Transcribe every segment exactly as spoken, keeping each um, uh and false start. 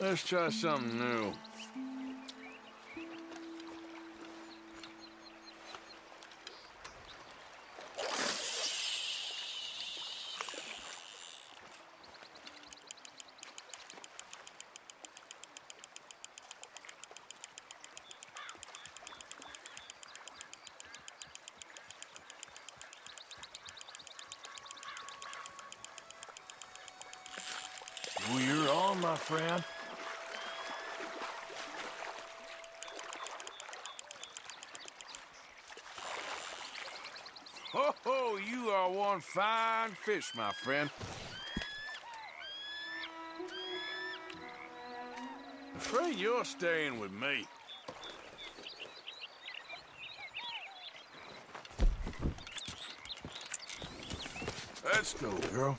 Let's try something new. Well, you're on, my friend. Ho ho, you are one fine fish, my friend. Afraid you're staying with me. Let's go, girl.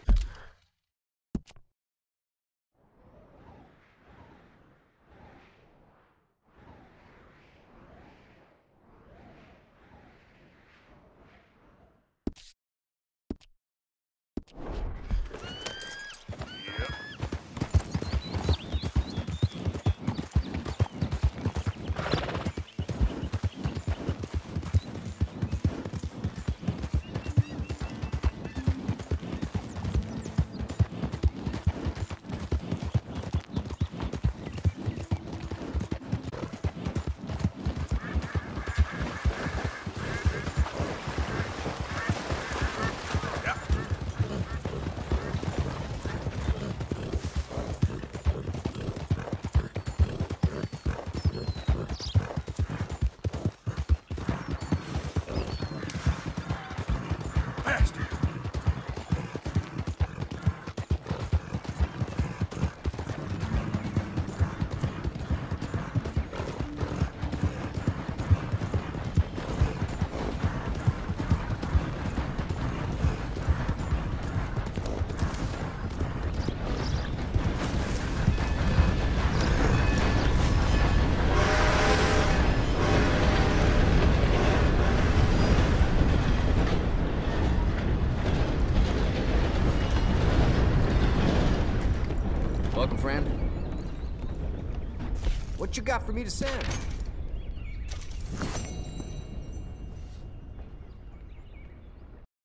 Welcome, friend. What you got for me to send?